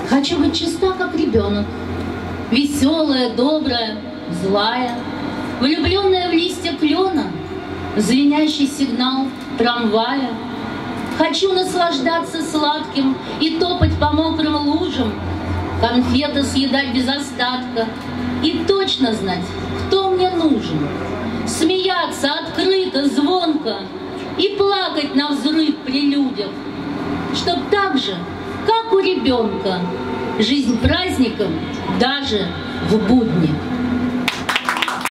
Хочу быть чиста, как ребенок, веселая, добрая, злая, влюбленная в листья клена, звенящий сигнал трамвая. Хочу наслаждаться сладким и топать по мокрым лужам, конфеты съедать без остатка и точно знать, кто мне нужен. Смеяться открыто, звонко и плакать навзрыд при людях, чтоб так же, как у ребенка, жизнь праздником даже в будни.